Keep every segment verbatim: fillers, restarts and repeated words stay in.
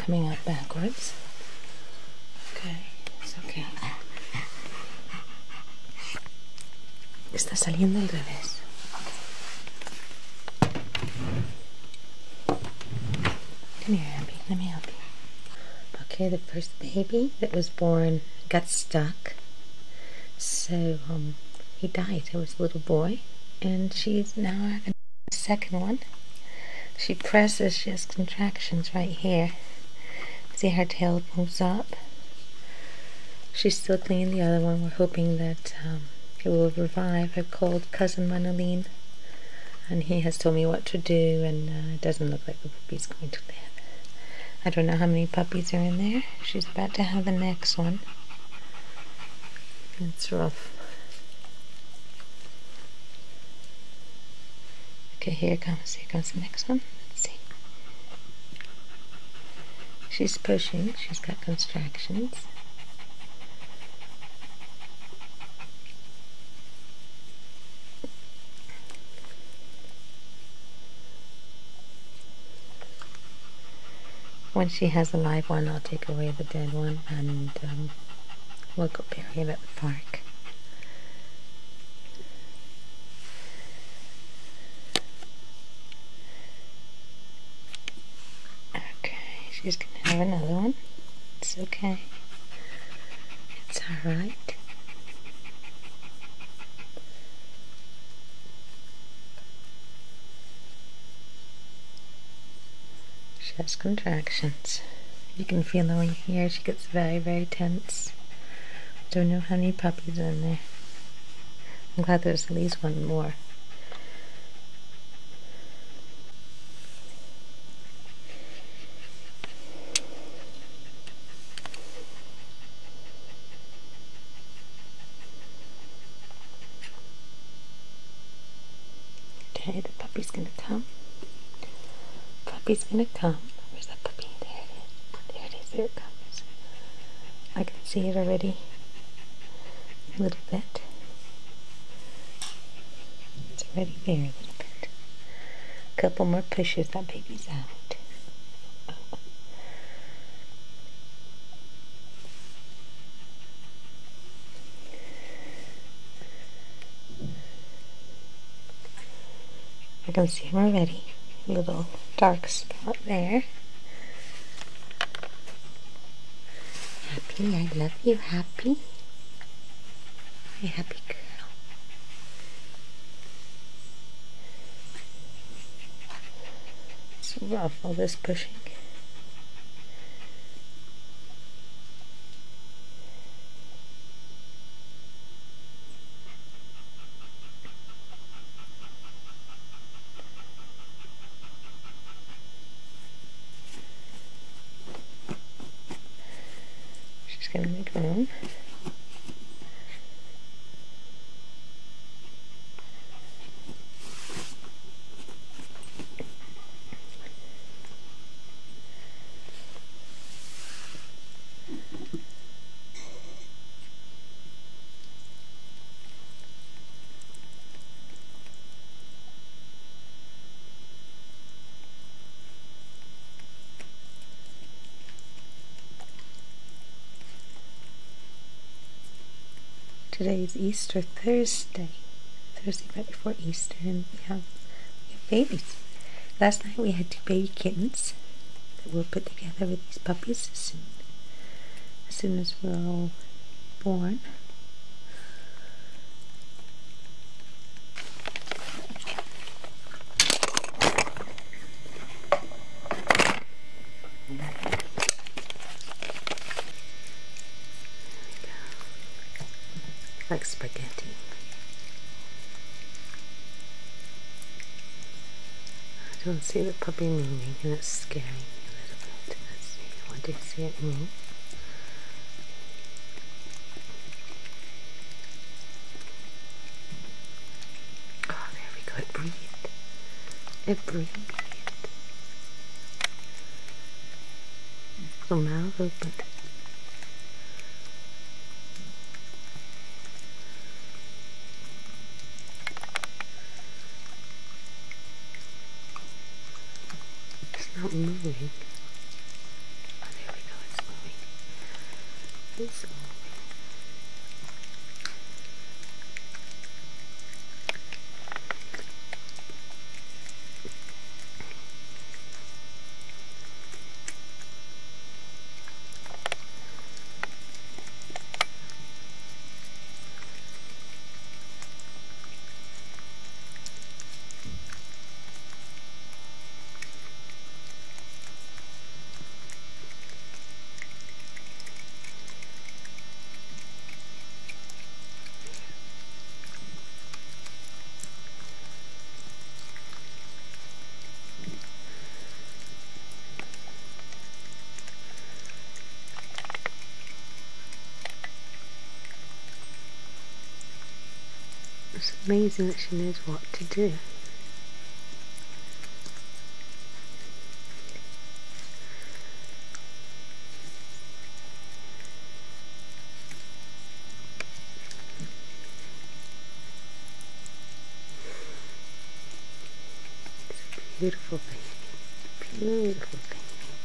coming out backwards. Okay, it's okay. Está saliendo al revés. Come here, Abby. Let me help you. Okay, the first baby that was born got stuck. So, um, he died. It was a little boy. And she's now having a second one. She presses, she has contractions right here. See her tail moves up. She's still cleaning the other one. We're hoping that um, it will revive. I've called cousin Manoline, and he has told me what to do, and uh, it doesn't look like the puppy's going to live. I don't know how many puppies are in there. She's about to have the next one. It's rough. Okay, here it comes. Here comes the next one. Let's see. She's pushing. She's got contractions. When she has a live one, I'll take away the dead one, and um, we'll go bury it at the park. Okay, she's gonna have another one. It's okay. It's alright. She has contractions. You can feel her right here. She gets very, very tense. Don't know how many puppies are in there. I'm glad there's at least one more. Okay, the puppy's gonna come. Puppy's gonna come. Where's that puppy? There it is. There it is. There it comes. I can see it already. A little bit. It's already there a little bit. A couple more pushes. That baby's out. I can see him already. A little dark spot there. Happy, I love you, Happy. Hey, happy girl. It's rough, all this pushing. She's gonna make room. Today is Easter Thursday. Thursday right before Easter, and we have, we have babies. Last night we had two baby kittens that we'll put together with these puppies soon. As soon as we're all born. Like spaghetti. I don't see the puppy moving, and it's scaring me a little bit. Let's see. What do you see it move? Oh, there we go. It breathed. It breathed. The mouth opened. Not moving. face. It's amazing that she knows what to do. It's a beautiful baby. Beautiful baby.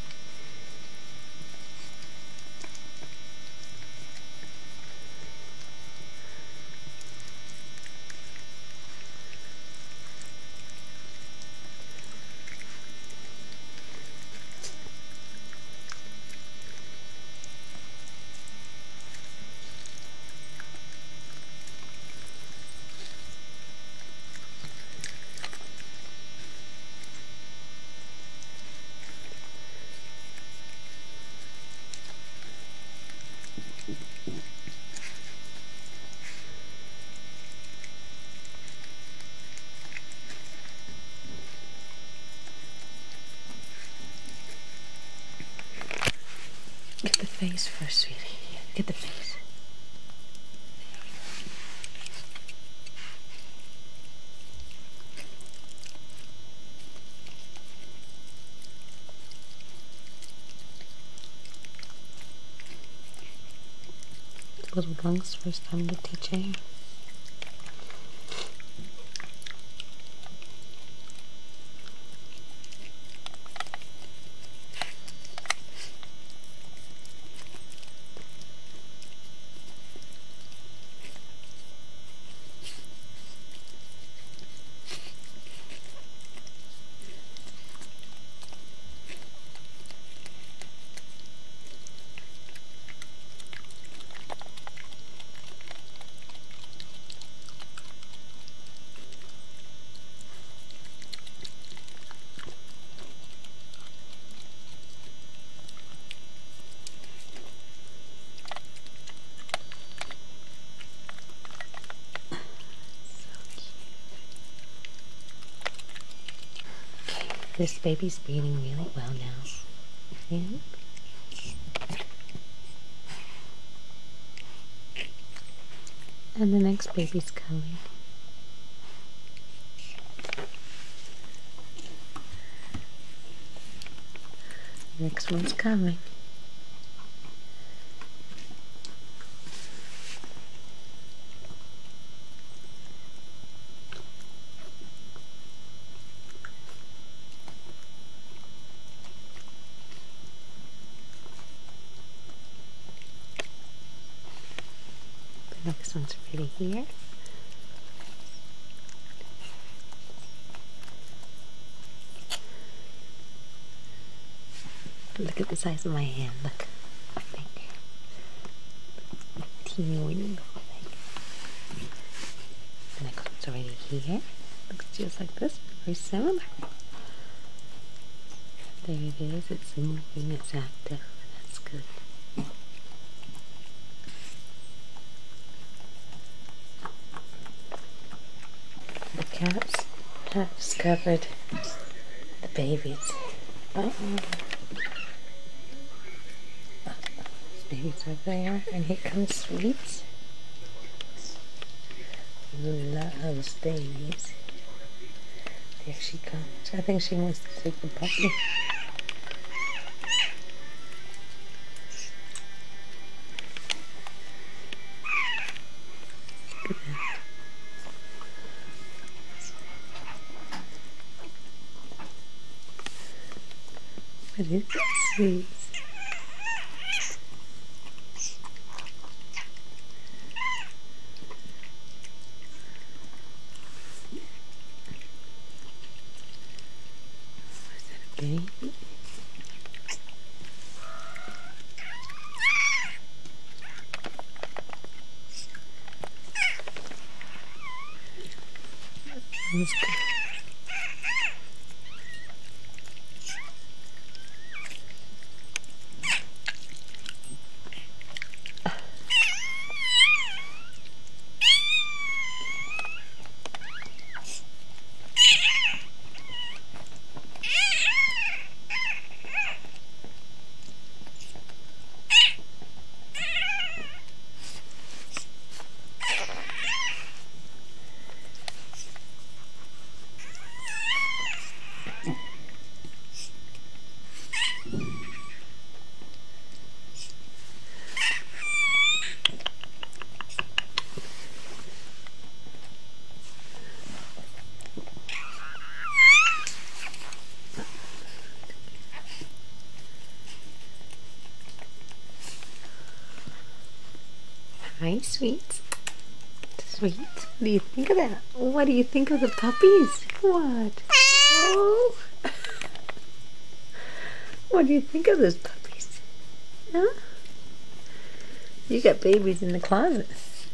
Get the face first, sweetie. Get the face. Little lungs, first time to teach her. This baby's breathing really well now. Yeah. And the next baby's coming. Next one's coming. The next one's really here. Look at the size of my hand. Look. My finger. Teeny weeny little finger. The next one's already here. Looks just like this. Very similar. There it is. It's moving. It's active. That's good. The cats have discovered the babies. Uh-oh. Babies are there, and here comes Sweets. Loves babies. There she comes. I think she wants to take the puppy. Look at that. What is that, Sweets? Okay. Let's go. Hi, sweet. Sweet. What do you think of that? What do you think of the puppies? What? Oh. What do you think of those puppies? Huh? You got babies in the closet.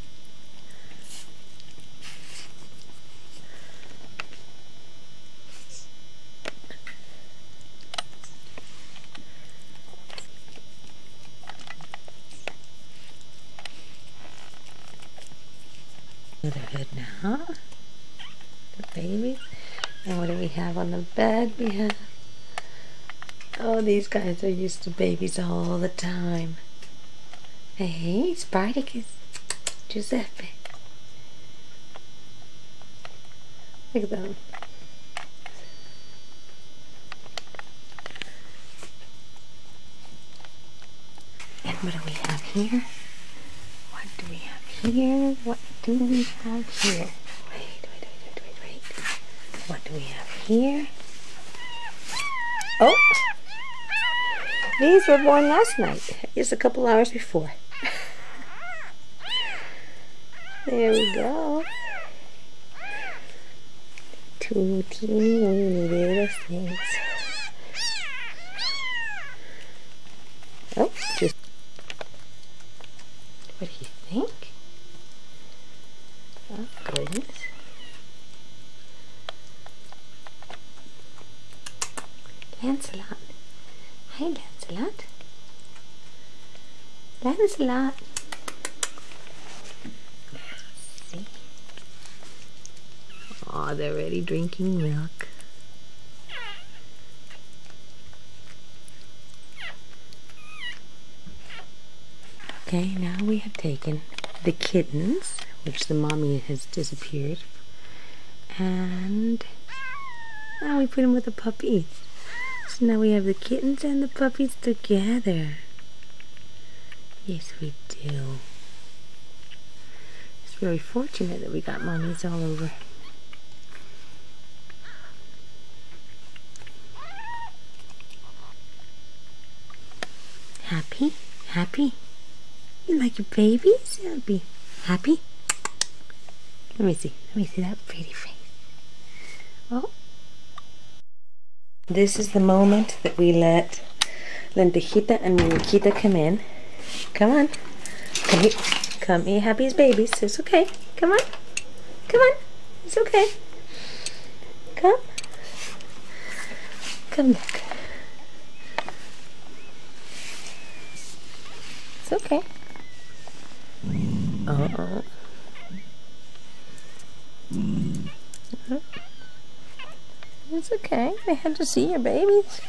Motherhood now. The babies. And what do we have on the bed? We have... Oh, these guys are used to babies all the time. Hey, Spartacus. Giuseppe. Look at them. And what do we have here? What do we have here? What do we have here? Wait, wait, wait, wait, wait, wait. What do we have here? Oh! These were born last night, just a couple hours before. There we go. Two teeny weeny little things. Oh, just... What do you think? Oh, goodness. Lancelot. Hi, Lancelot. Lancelot. See? Aw, they're already drinking milk. Okay, now we have taken the kittens, which the mommy has disappeared, and now we put them with the puppies. So now we have the kittens and the puppies together. Yes, we do. It's very fortunate that we got mommies all over. Happy? Happy? You like your babies? Happy? Happy? Let me see. Let me see that pretty face. Oh. This is the moment that we let Lentejita and Muñequita come in. Come on. Come here. Come here, Happy's babies. It's okay. Come on. Come on. It's okay. Come. Come look. It's okay. Uh-oh. Uh-huh. It's okay. They have to see your babies.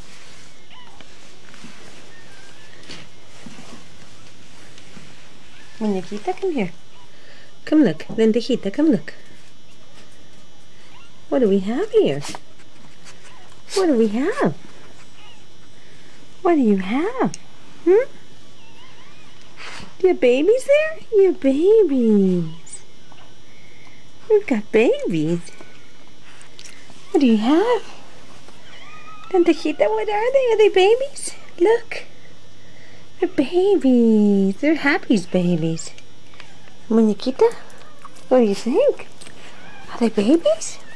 Muñequita, come here. Come look. Lentejita, come look. What do we have here? What do we have? What do you have? Hmm? Do you have babies there? You have babies. We've got babies. What do you have? Lentejita, what are they? Are they babies? Look. They're babies. They're Happy's babies. Muñequita, what do you think? Are they babies?